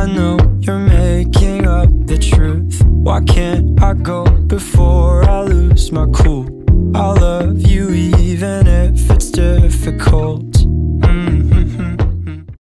I know you're making up the truth. Why can't I go before I lose my cool? I love you even if it's difficult.